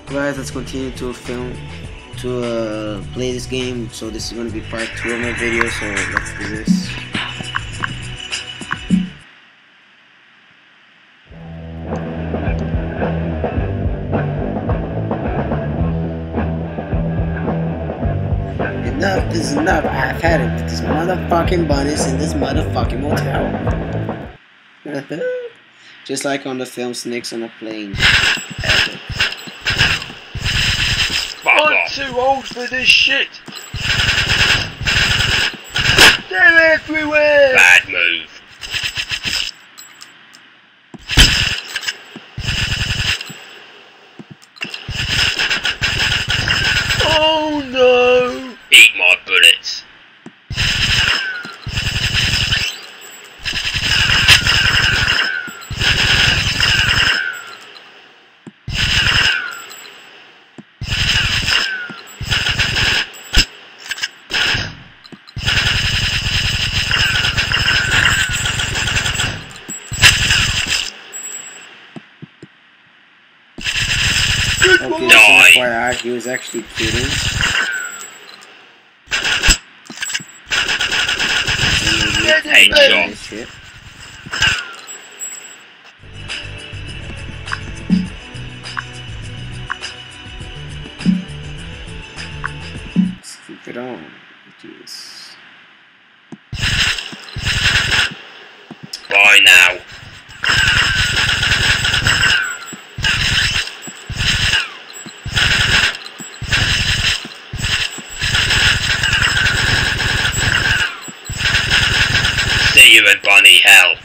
Guys, let's continue to play this game. So this is going to be part 2 of my video, so let's do this. Enough is enough. I've had it with these motherfucking bunnies in this motherfucking motel. Just like on the film Snakes on a Plane. I'm too old for this shit! They're everywhere! Bad move. Oh no! Eat my bullets. Okay, so FYI, he was actually kidding. Headshot. Let's keep it on. Jeez. Bye now. See you in bunny hell.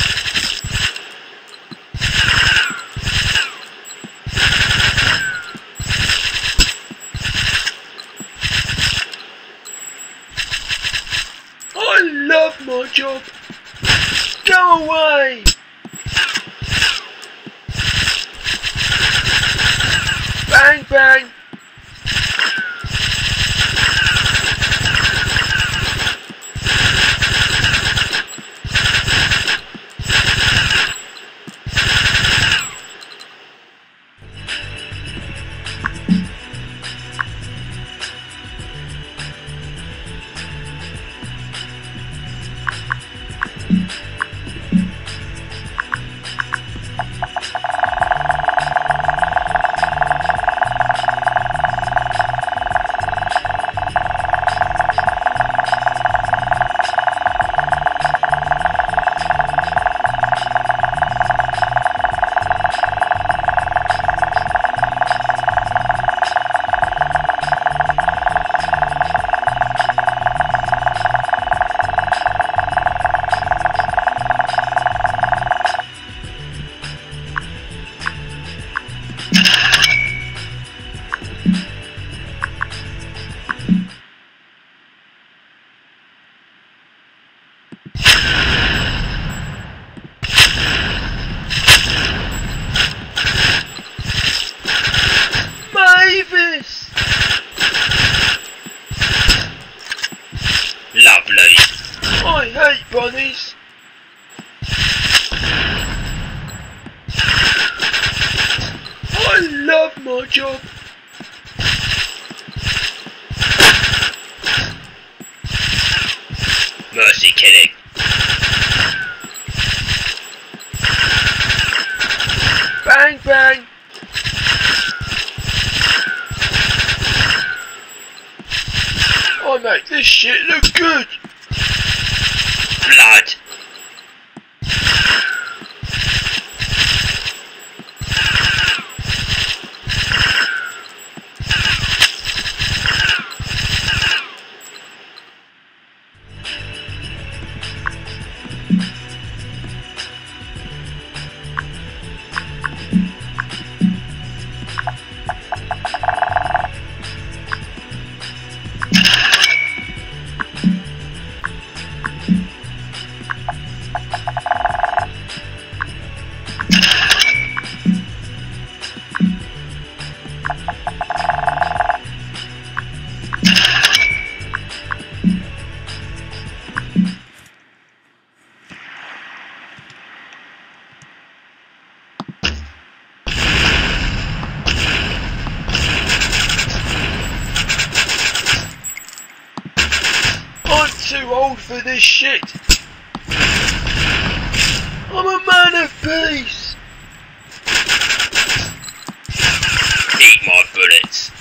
I love my job! Go away! Bang bang! Mavis! Lovely. I hate bunnies! I love my job! Mercy killing. Bang bang! I make this shit look good! Blood. for this shit. I'm a man of peace. Eat my bullets.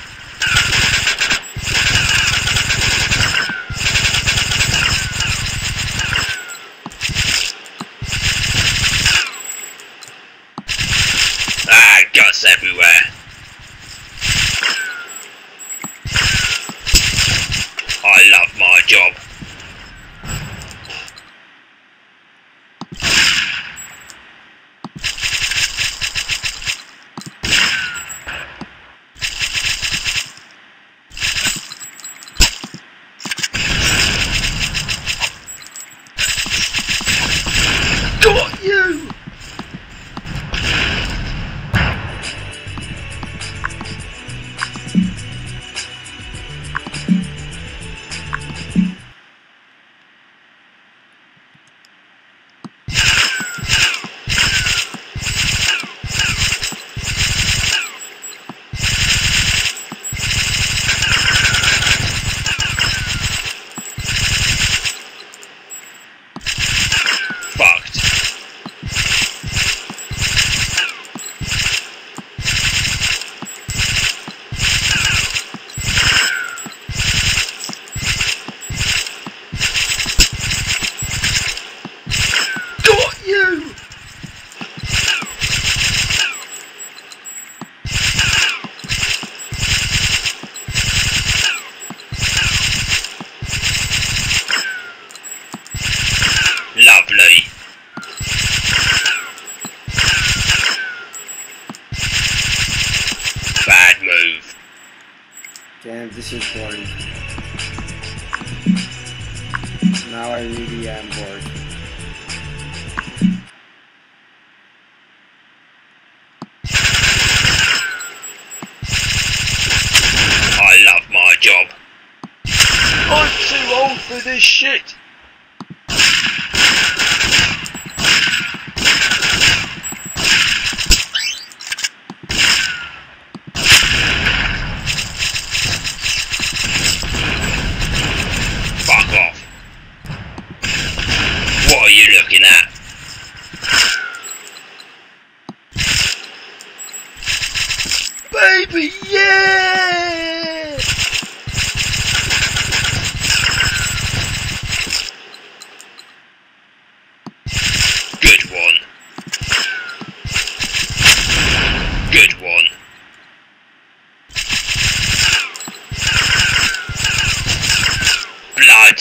Ah, guts everywhere. I love my job. Got you! Fucked. Got you! Lovely. Bad move. Damn, this is boring. Now I really am bored. I love my job. I'm too old for this shit. Fuck off. What are you looking at? Baby, yeah! Good one. Good one. Blood.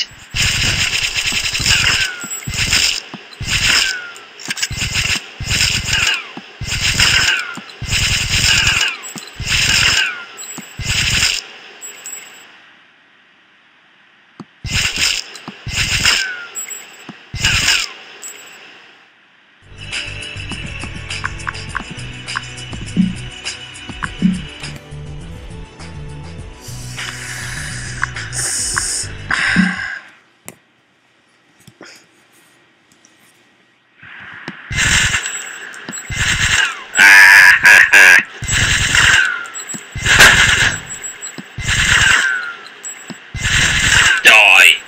Die.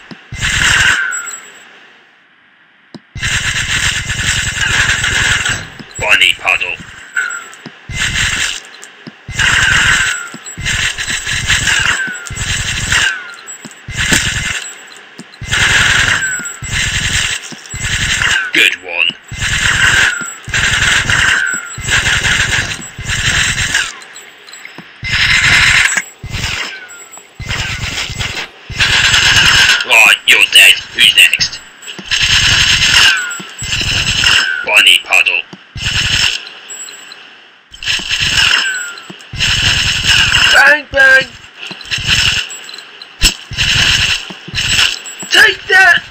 Bunny puddle. Good one. Right, you're dead. Who's next? Bunny puddle. Bang, bang! Take that!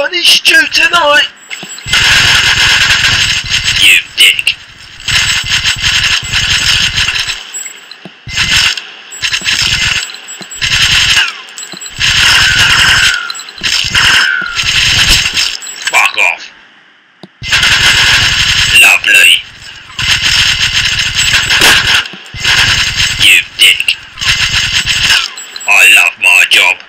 bunny stew tonight. You dick. Fuck off. Lovely. You dick. I love my job.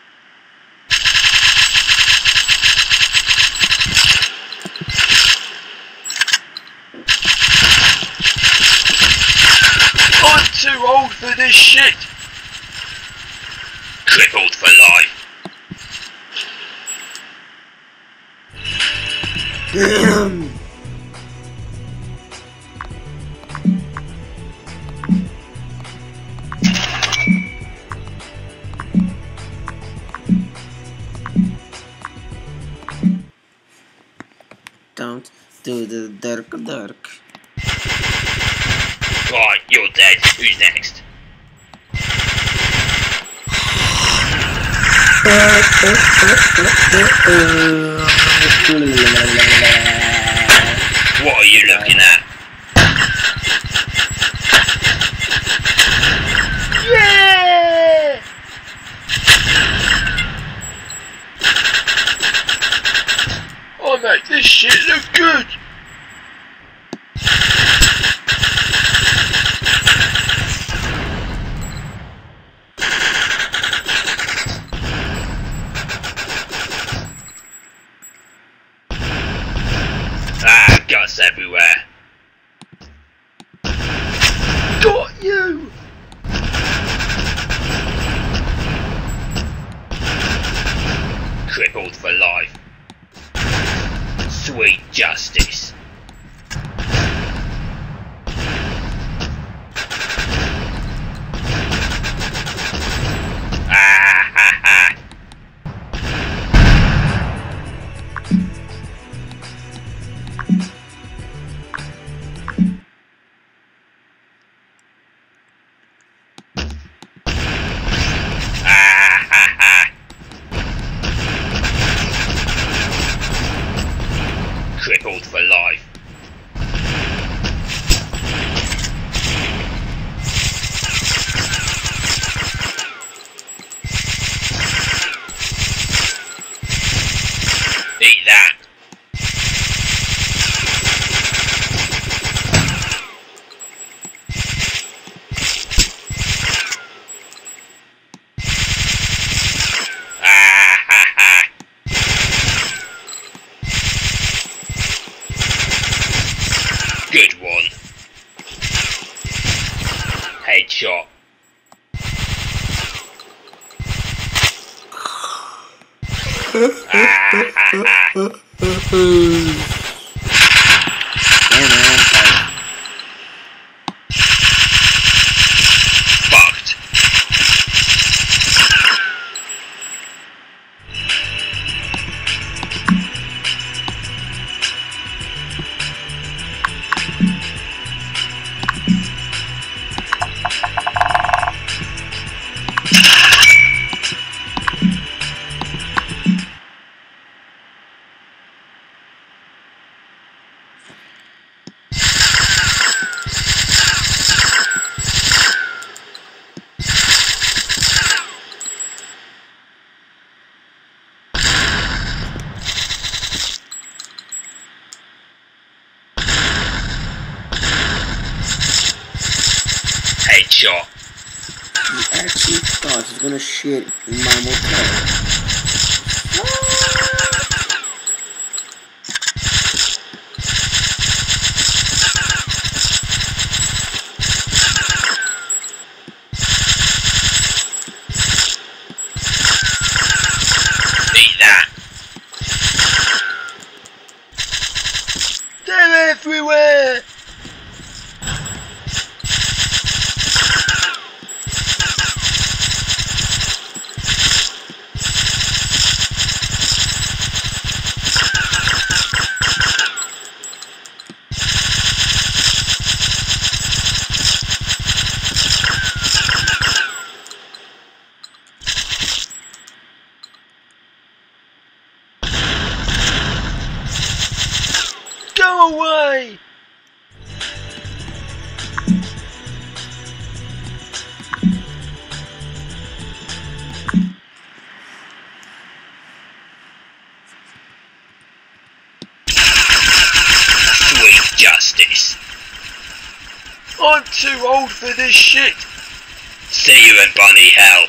I'm too old for this shit. Crippled for life. Don't do the dirk. Right, you're dead. Who's next? What are you looking at? Yeah! I make this shit look good. Ah, guts everywhere. Got you! Crippled for life. Sweet justice. Ah ha ha. Ah ha ha. Crippled for life. Eat that. Ah ha ha. Good one. Headshot. Ah ha ha. Fucked. Headshot. He actually thought he was gonna shit in my motel. Eat that. They're everywhere. Go away! Sweet justice. I'm too old for this shit. See you in bunny hell.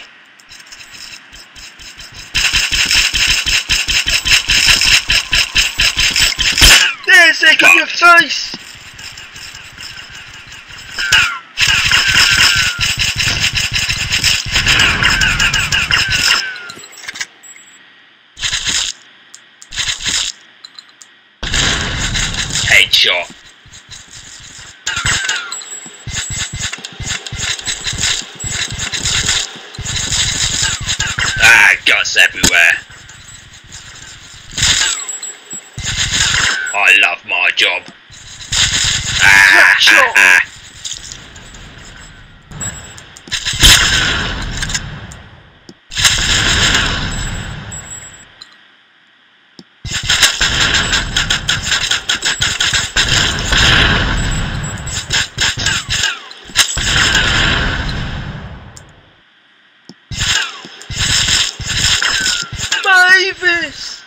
There's egg on your face! Headshot. Ah, guts everywhere. I love my job. Ah, Slapshot. Mavis!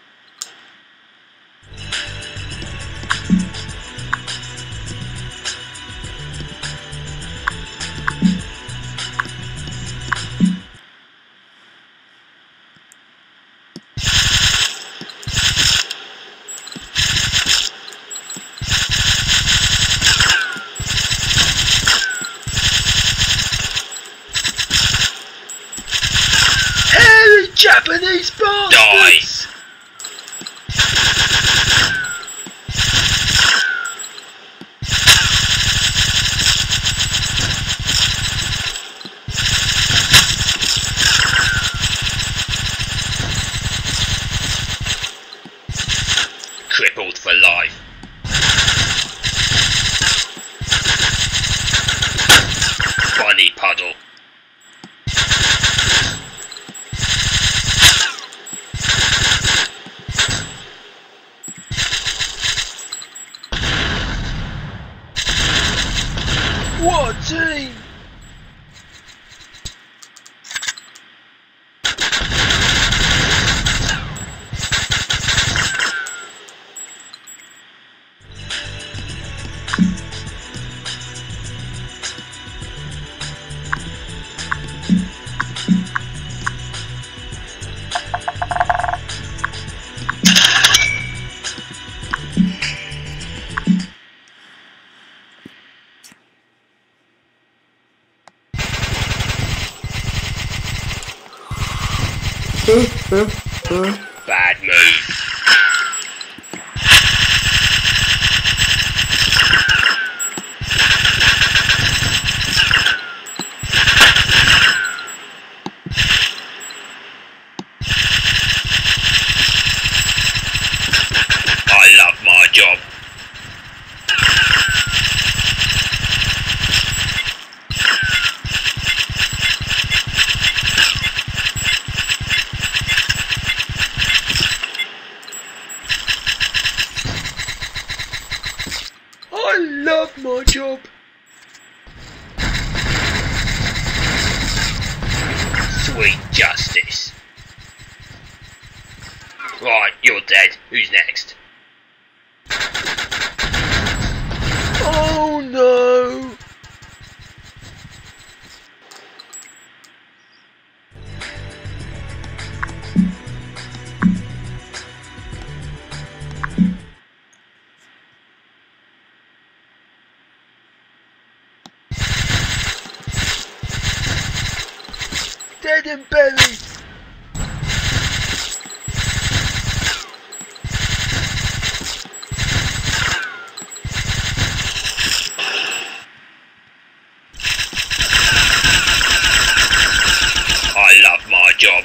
Hairy Japanese bastards! crippled for life. Bunny puddle. What a team! Bad move. I love my job. I love my job. Sweet justice. Right, you're dead. Who's next? Oh no! Dead and buried. I love my job.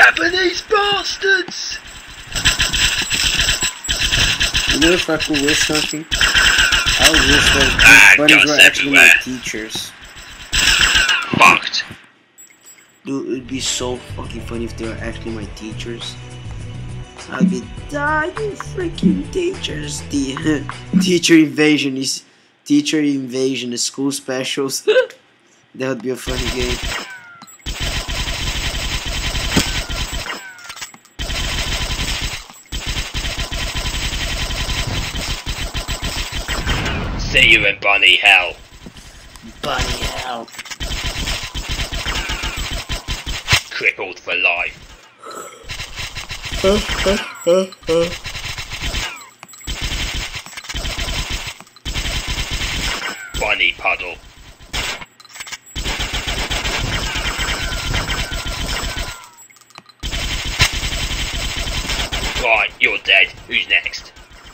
Japanese bastards! You know, if I could wish something, I would wish that these bunnies guns were actually my everywhere. teachers. Fucked. Dude, it would be so fucking funny if they were actually my teachers. I'd be, die, you freaking teachers. The teacher invasion is school specials. That would be a funny game. See you in bunny hell. Bunny hell. Crippled for life. Bunny puddle. Right, you're dead. Who's next?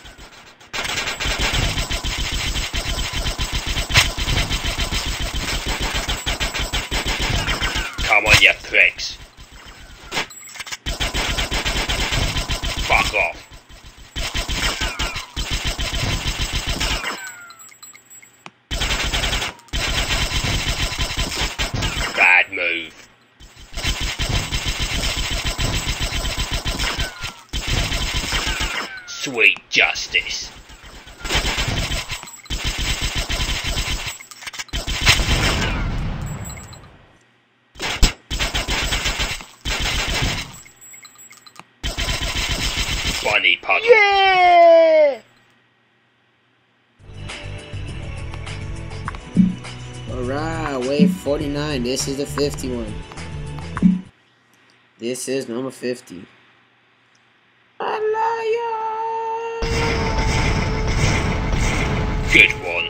Come on, you pricks. Fuck off. Bad move. Sweet justice. Bunny puddle. Yeah! Alright, wave 49. This is the 50 one. This is number 50. Good one.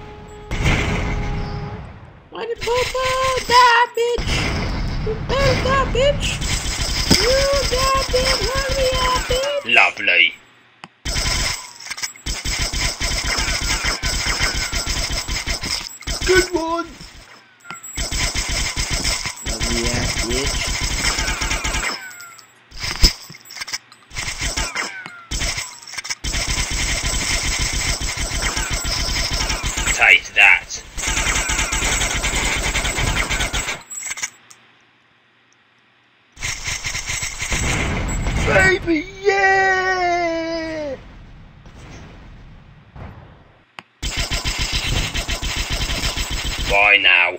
Why the popo die, bitch? You better die, bitch. You goddamn hurry up, bitch. Lovely. Good one! Lovely ass bitch. Take that. Baby, yeah! Bye now.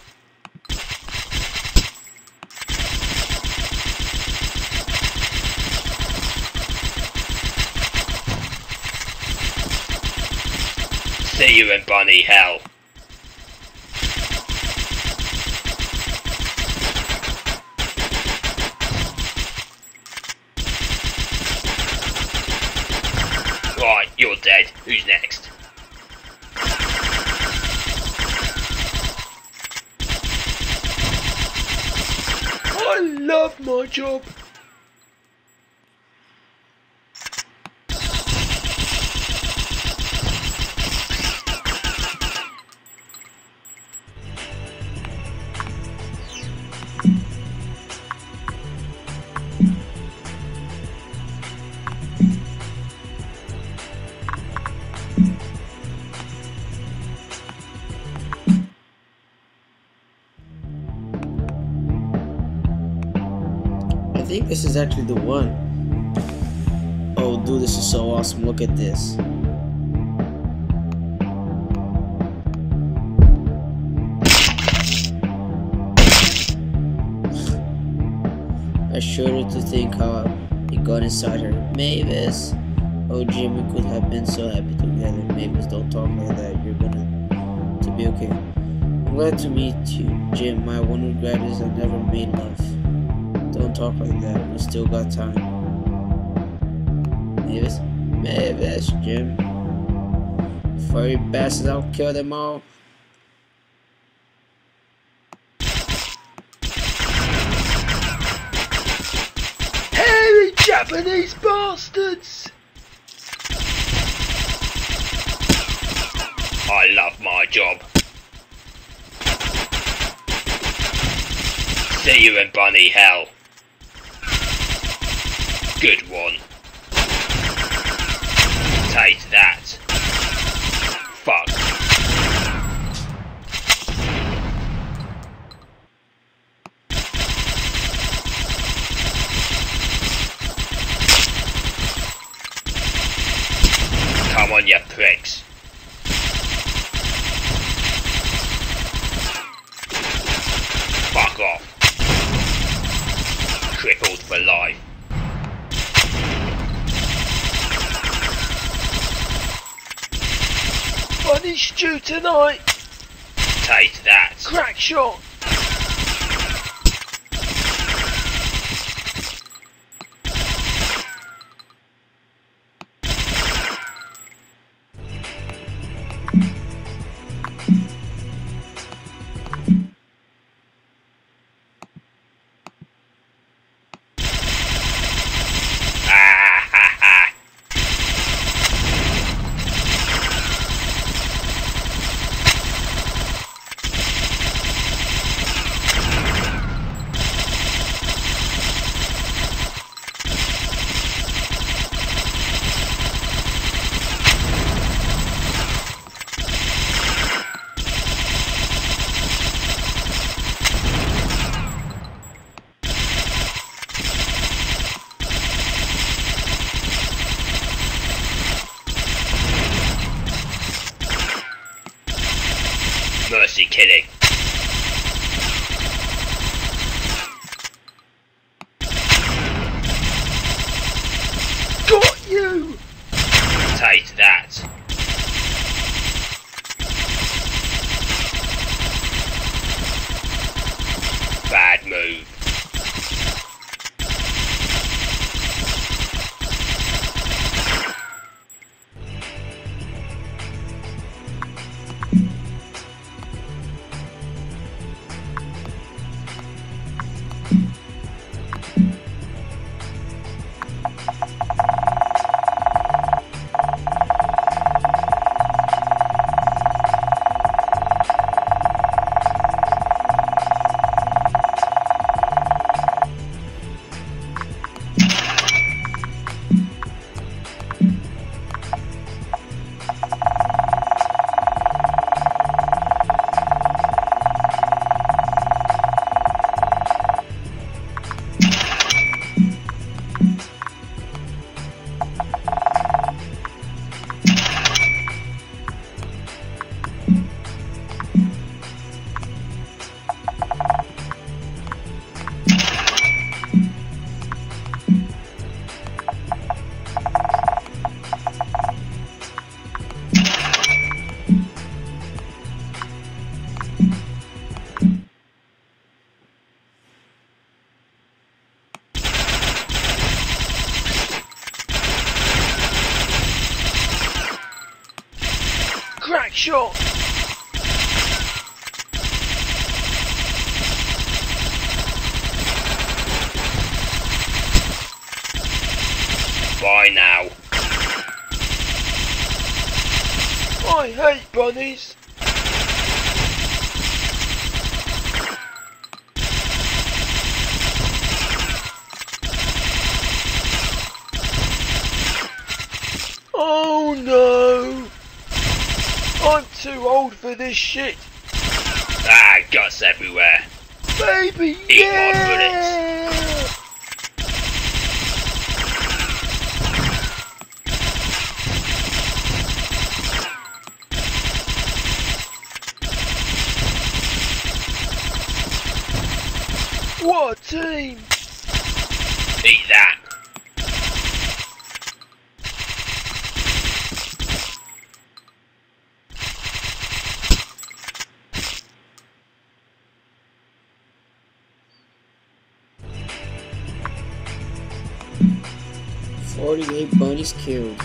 See you in bunny hell. Right, you're dead. Who's next? I love my job. I think this is actually the one. Oh, dude, this is so awesome. Look at this. I shudder to think how it got inside her. Mavis. Oh, Jim, we could have been so happy together. Mavis, don't talk like that. You're gonna to be okay. I'm glad to meet you, Jim. My one regret is I never made love. Don't talk like that. We still got time. Mavis? Mavis, Jim. Furry bastards, I'll kill them all. Hairy Japanese bastards! I love my job. See you in bunny hell. Good one. Take that. Fuck. Come on, you pricks. Fuck off. Crippled for life. Punished you tonight. Take that. Crack shot. Mercy killing. Got you. Take that. Bad move. Crack shot. Bye now. I hate bunnies. Oh no! I'm too old for this shit. Ah, guts everywhere. Baby, Eat my yeah! What a team! Eat that. "48 bunnies killed.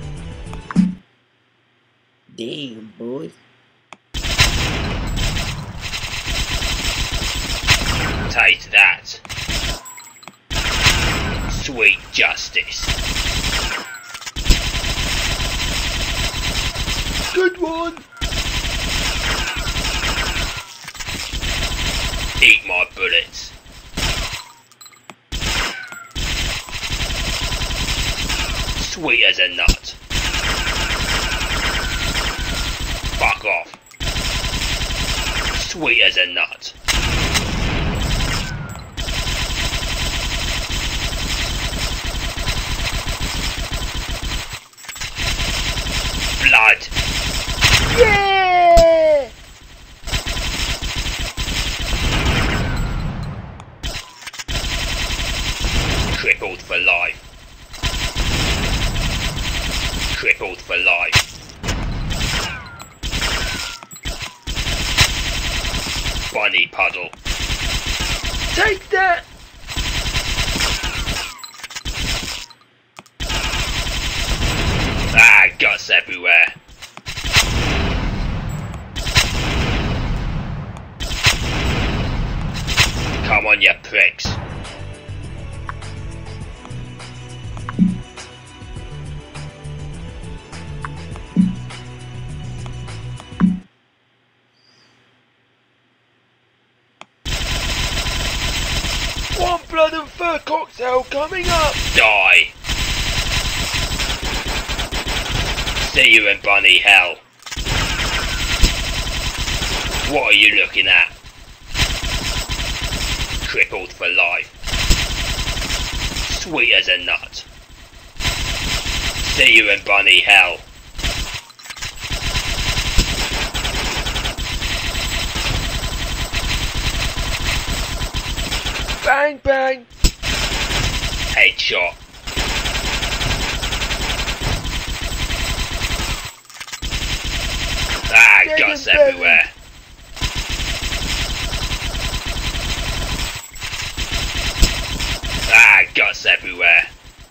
Damn, boy. Take that. Sweet justice. Good one! Eat my bullets. Sweet as a nut. Fuck off. Sweet as a nut. Blood. Yeah! Crippled for life. Crippled for life. Bunny puddle. Take that! Ah, guts everywhere. Come on, you pricks. One blood and fur cocktail coming up! Die. See you in bunny hell. What are you looking at? Crippled for life. Sweet as a nut. See you in bunny hell. Bang bang! Headshot. Ah, Dead guts and buried. everywhere. Ah, guts everywhere.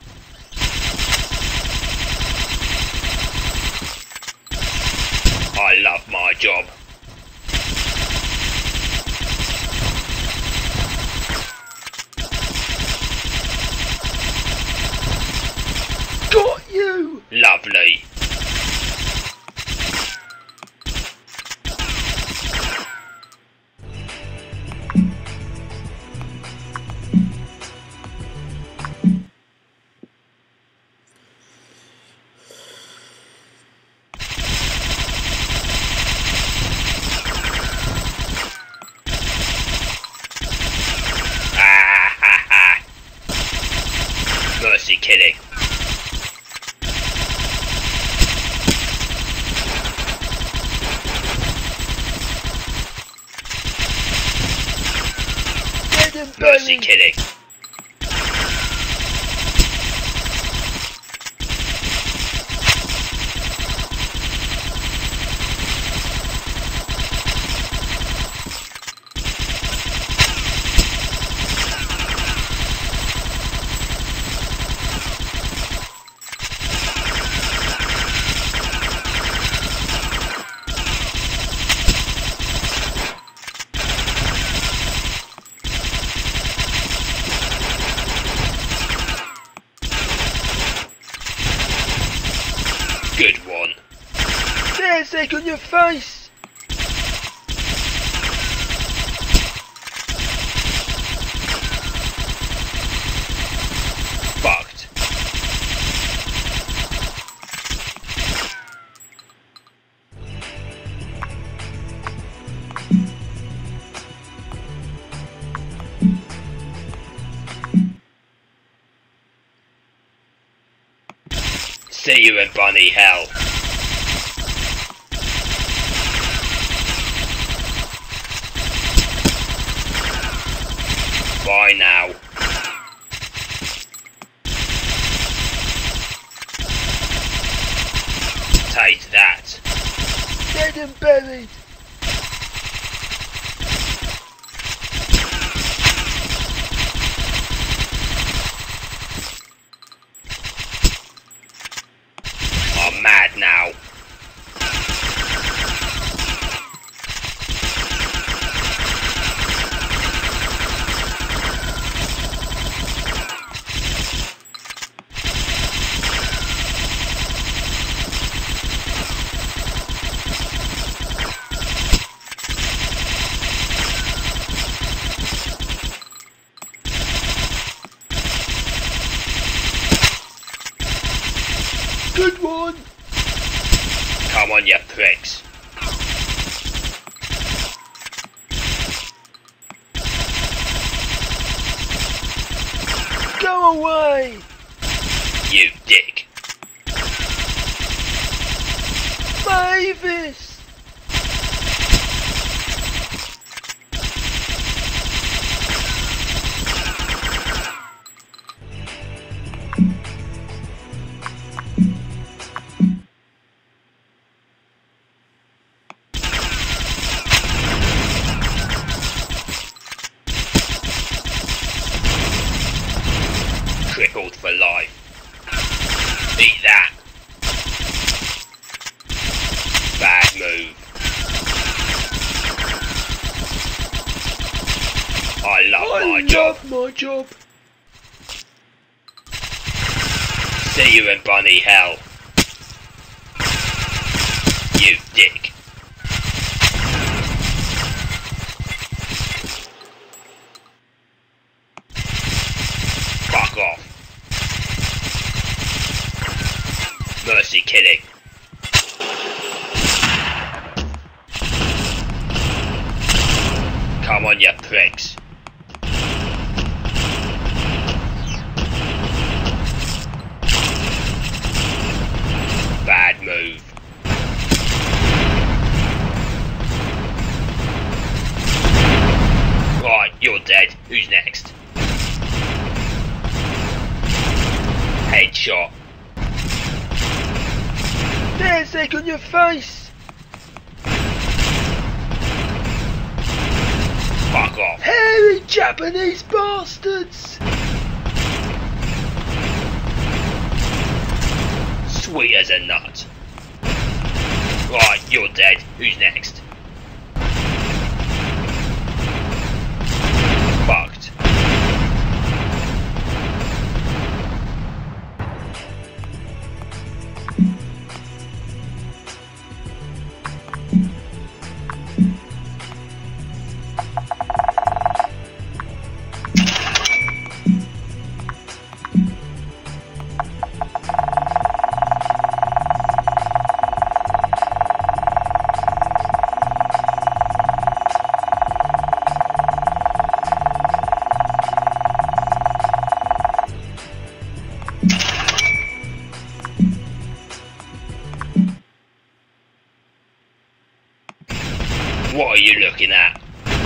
I love my job. Got you! Lovely. Ah ha ha. Mercy killing. Dead and Mercy buried! killing. Good one. There's egg on your face! Fucked. See you in bunny hell. Bye now. Take that. Dead and buried! I'm mad now. Good one. Come on, you pricks. Go away. You dick. Mavis. Crippled for life. Eat that. Bad move. I love my job. See you in bunny hell. You dick. Fuck off. Mercy killing. Come on, you pricks. Bad move. Right, you're dead. Who's next? Headshot. There's egg on your face. Fuck off. Hairy Japanese bastards. Sweet as a nut. Right, you're dead. Who's next? Fucked. What are you looking at?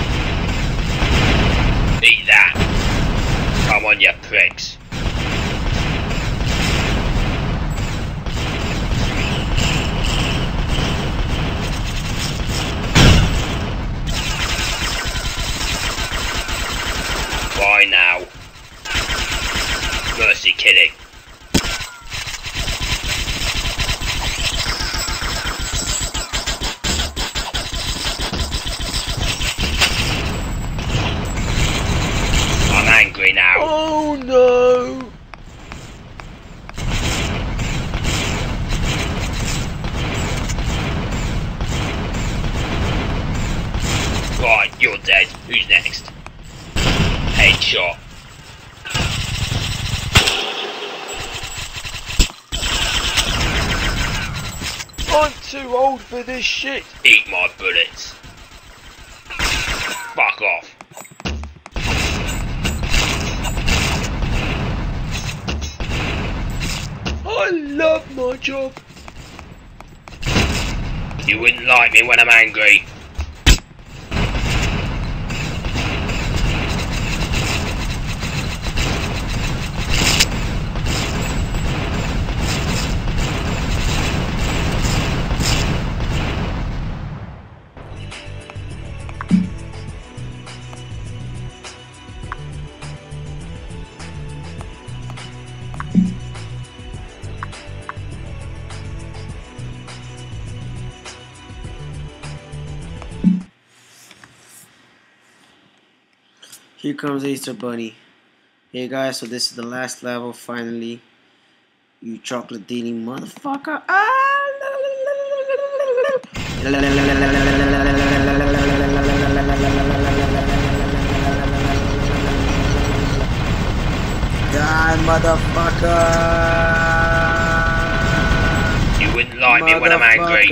Eat that. Come on, you pricks. Bye now. Mercy killing. I'm angry now. Oh no. Right, you're dead. Who's next? Headshot. I'm too old for this shit. Eat my bullets. Fuck off. I love my job. You wouldn't like me when I'm angry. Here comes Easter Bunny. Hey guys, so this is the last level finally. You chocolate eating motherfucker. Die, motherfucker. like me when I'm angry.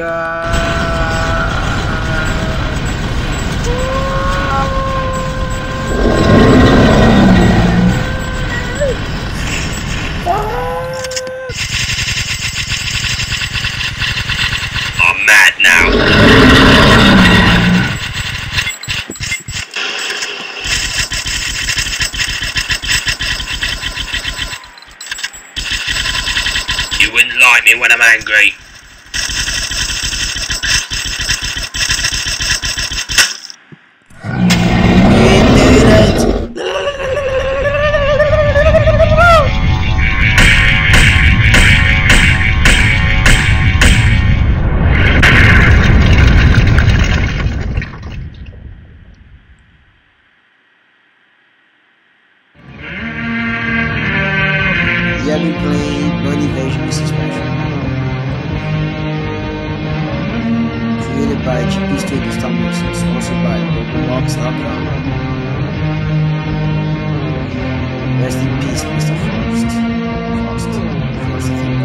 I'm mad now. You wouldn't like me when I'm angry. You have been playing Blood Invasion Mr. Special. Created by GP Studios Tumblr, sponsored by Roblox.com. Rest in peace, Mr. Frost. Frost, I think.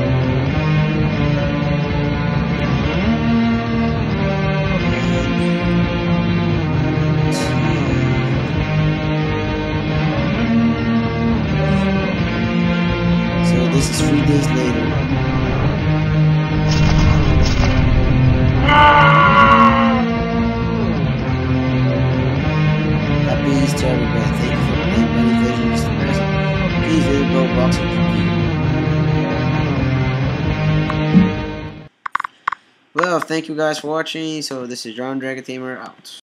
So this is 3 days later. Happy Easter, everybody. Thank you for playing Blood Invasion Mr. Special. Please visit Roblox and GP. Well, thank you guys for watching. So this is John Dragon Tamer out.